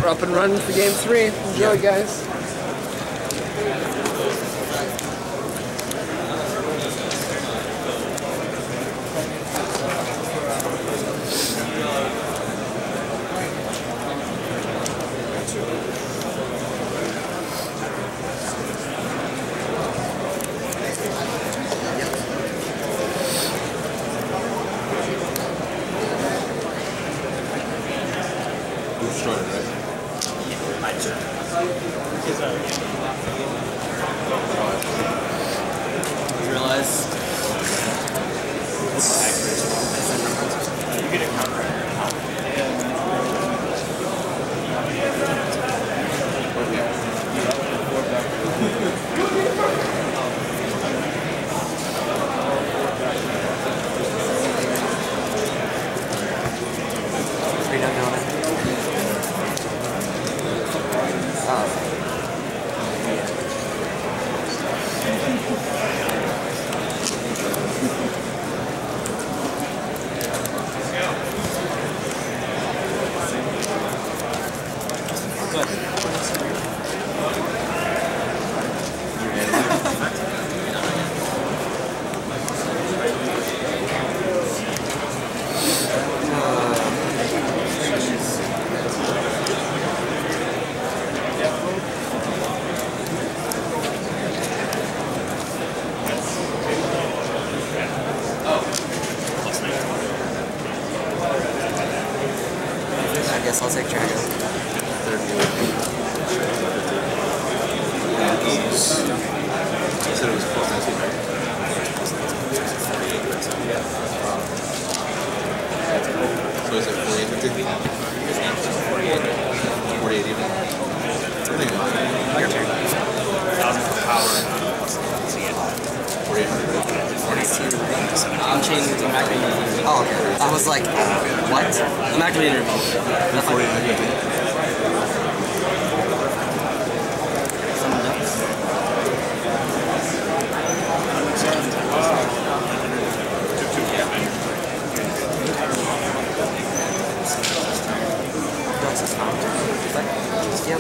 We're up and running for game 3. Enjoy, guys. I'll take Drago. You said it was plus 19, right? So is it 48, 50? 48 even? Your turn. 4800. I'm changing to activating. Oh, okay. I was like, what? I'm activating remote. 4800. Yep.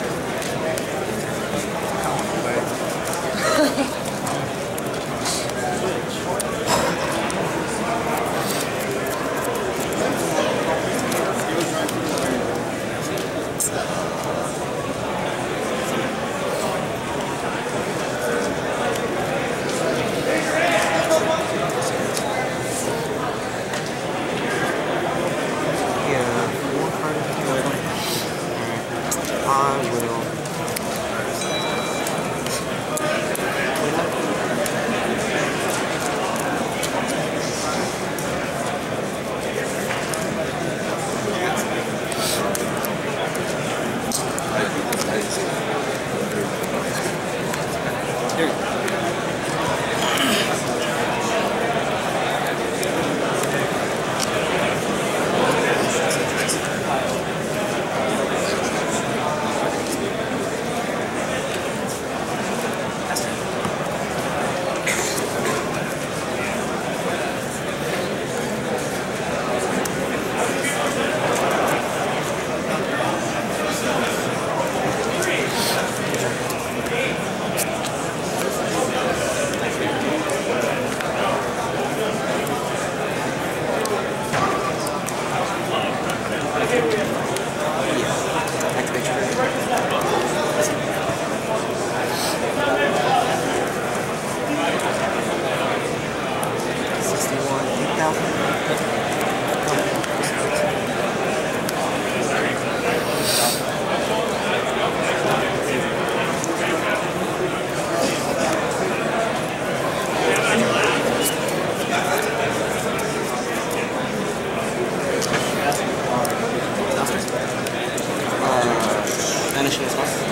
Vanishing as well.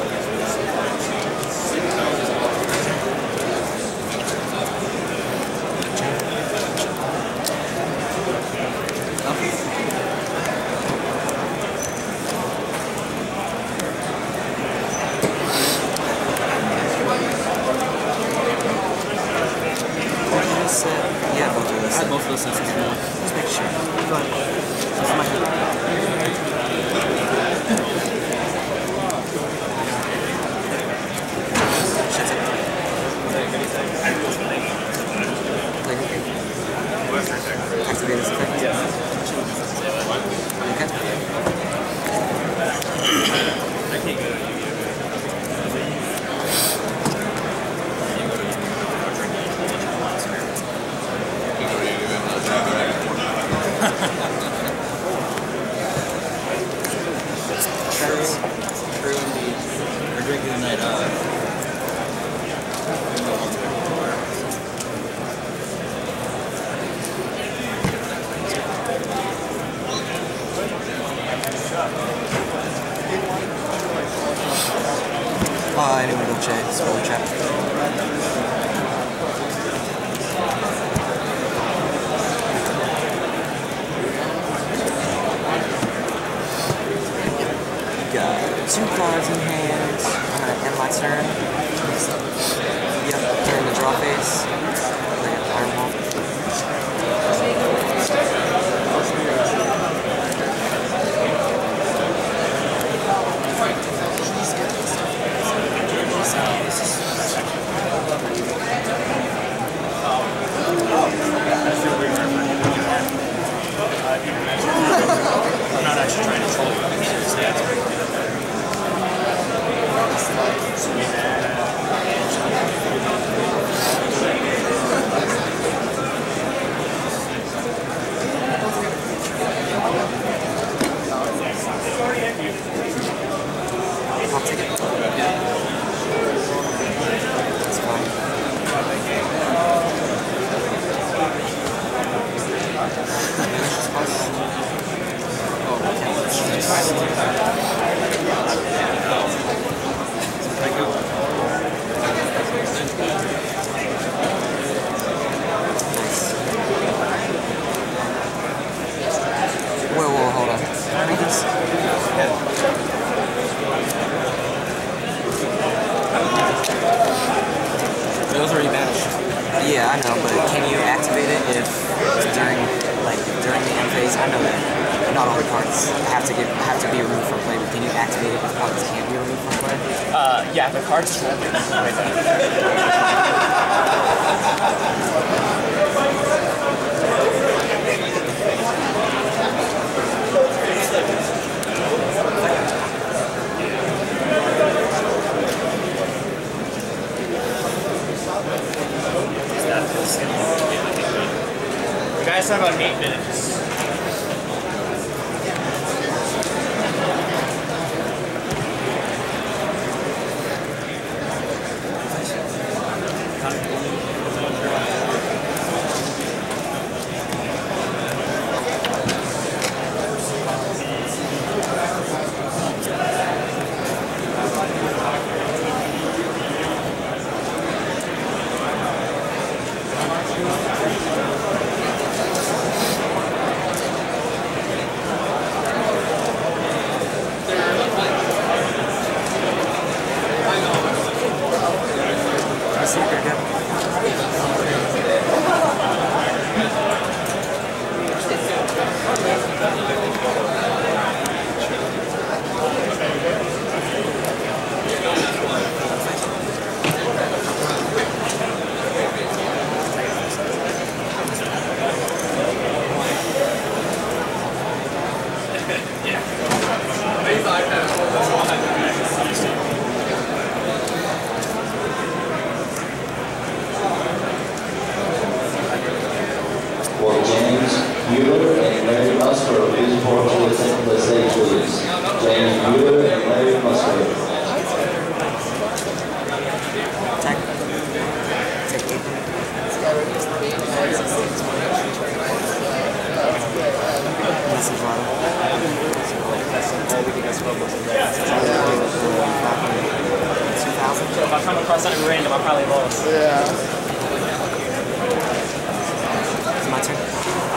Yeah, both of those. I had both of those since this morning. Just make sure. Go ahead. This is my I know, but can you activate it if during the end phase? I know that not all cards have to be removed from play, but can you activate it if cards can't be removed from play? Yeah, the cards won't be right You guys have about 8 minutes. Well, James Bueller and Larry Musgrove is forward to the stage, please. James Bueller and Larry Musgrove. Take 2,000. So if I come across something random, I probably lost. Yeah. It's my turn.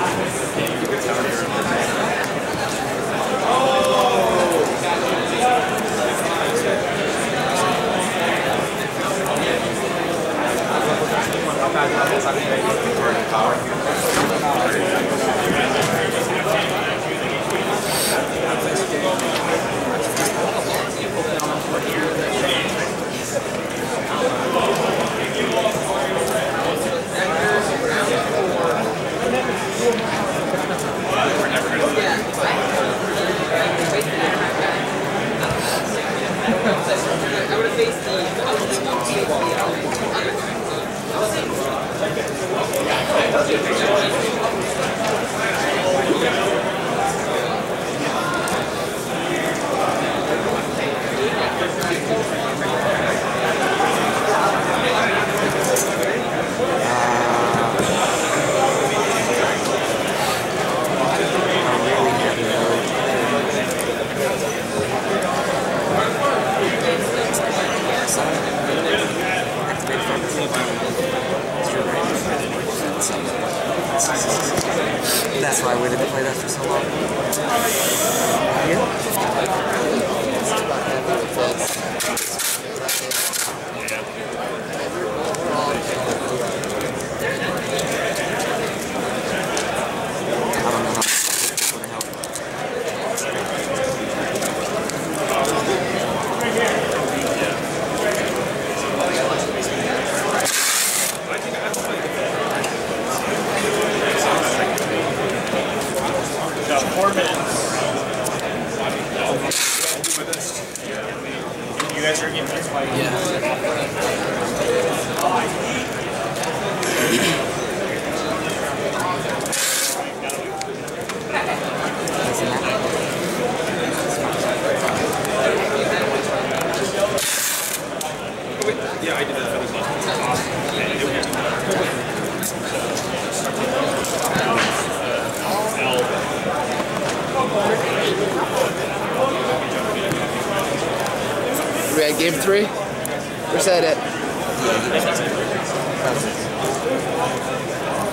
That's why I waited to play that for so long. Got 4 minutes. You guys are getting this fight. Yeah, I did that for We at game 3? Where's that at?